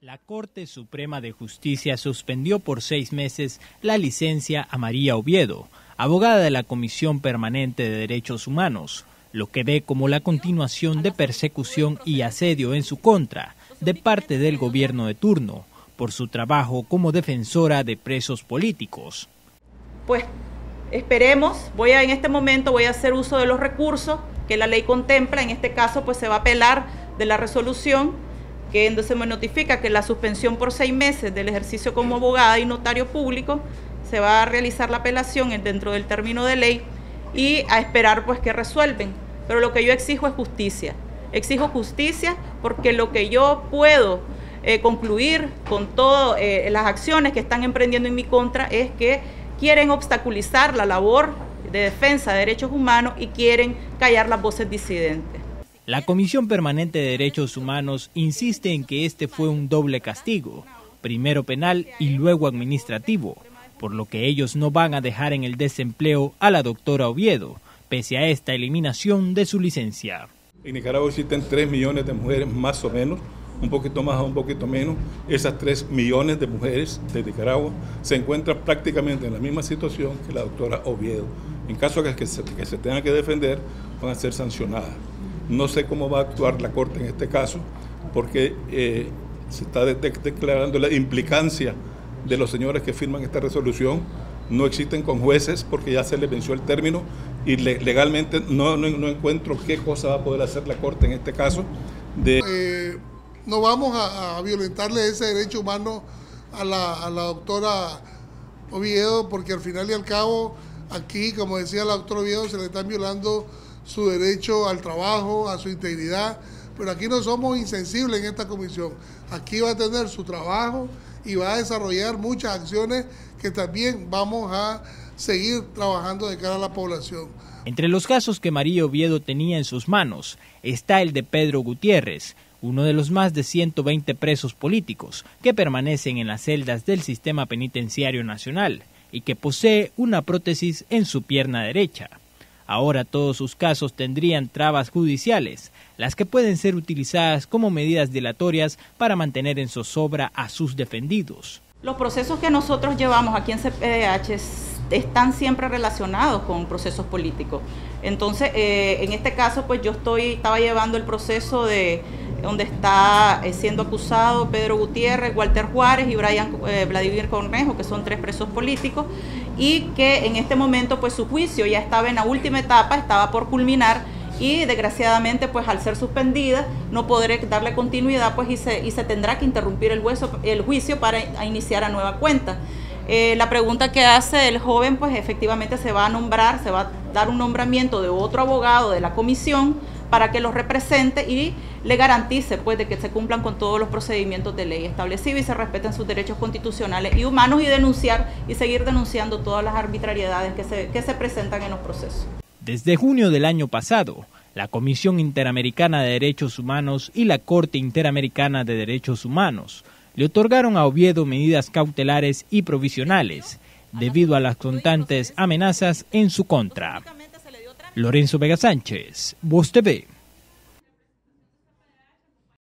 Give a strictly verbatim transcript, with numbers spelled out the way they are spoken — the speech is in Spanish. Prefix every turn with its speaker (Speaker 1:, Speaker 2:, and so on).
Speaker 1: La Corte Suprema de Justicia suspendió por seis meses la licencia a María Oviedo, abogada de la Comisión Permanente de Derechos Humanos, lo que ve como la continuación de persecución y asedio en su contra de parte del gobierno de turno por su trabajo como defensora de presos políticos.
Speaker 2: Pues esperemos, voy a, en este momento voy a hacer uso de los recursos que la ley contempla. En este caso pues se va a apelar de la resolución que donde se me notifica que la suspensión por seis meses del ejercicio como abogada y notario público, se va a realizar la apelación dentro del término de ley y a esperar pues que resuelven. Pero lo que yo exijo es justicia. Exijo justicia porque lo que yo puedo eh, concluir con todas eh, las acciones que están emprendiendo en mi contra es que quieren obstaculizar la labor de defensa de derechos humanos y quieren callar las voces disidentes.
Speaker 1: La Comisión Permanente de Derechos Humanos insiste en que este fue un doble castigo, primero penal y luego administrativo, por lo que ellos no van a dejar en el desempleo a la doctora Oviedo, pese a esta eliminación de su licencia.
Speaker 3: En Nicaragua existen tres millones de mujeres más o menos, un poquito más o un poquito menos. Esas tres millones de mujeres de Nicaragua se encuentran prácticamente en la misma situación que la doctora Oviedo. En caso de que se, que se tenga que defender, van a ser sancionadas. No sé cómo va a actuar la Corte en este caso, porque eh, se está de, de, declarando la implicancia de los señores que firman esta resolución. No existen con jueces porque ya se les venció el término y le, legalmente no, no, no encuentro qué cosa va a poder hacer la Corte en este caso. De...
Speaker 4: Eh, no vamos a, a violentarle ese derecho humano a la, a la doctora Oviedo, porque al final y al cabo aquí, como decía la doctora Oviedo, se le están violando su derecho al trabajo, a su integridad, pero aquí no somos insensibles en esta comisión. Aquí va a tener su trabajo y va a desarrollar muchas acciones que también vamos a seguir trabajando de cara a la población.
Speaker 1: Entre los casos que María Oviedo tenía en sus manos está el de Pedro Gutiérrez, uno de los más de ciento veinte presos políticos que permanecen en las celdas del Sistema Penitenciario Nacional y que posee una prótesis en su pierna derecha. Ahora todos sus casos tendrían trabas judiciales, las que pueden ser utilizadas como medidas dilatorias para mantener en zozobra a sus defendidos.
Speaker 2: Los procesos que nosotros llevamos aquí en C P D H están siempre relacionados con procesos políticos. Entonces, eh, en este caso, pues yo estoy, estaba llevando el proceso de donde está eh, siendo acusado Pedro Gutiérrez, Walter Juárez y Brian eh, Vladimir Cornejo, que son tres presos políticos, y que en este momento pues su juicio ya estaba en la última etapa, estaba por culminar, y desgraciadamente pues al ser suspendida no podré darle continuidad pues y se, y se tendrá que interrumpir el, hueso, el juicio para a iniciar a nueva cuenta. Eh, la pregunta que hace el joven pues efectivamente se va a nombrar, se va a dar un nombramiento de otro abogado de la comisión para que los represente y le garantice pues de que se cumplan con todos los procedimientos de ley establecidos y se respeten sus derechos constitucionales y humanos, y denunciar y seguir denunciando todas las arbitrariedades que se, que se presentan en los procesos.
Speaker 1: Desde junio del año pasado, la Comisión Interamericana de Derechos Humanos y la Corte Interamericana de Derechos Humanos le otorgaron a Oviedo medidas cautelares y provisionales debido a las constantes amenazas en su contra. Lorenzo Vega Sánchez, Voz T V.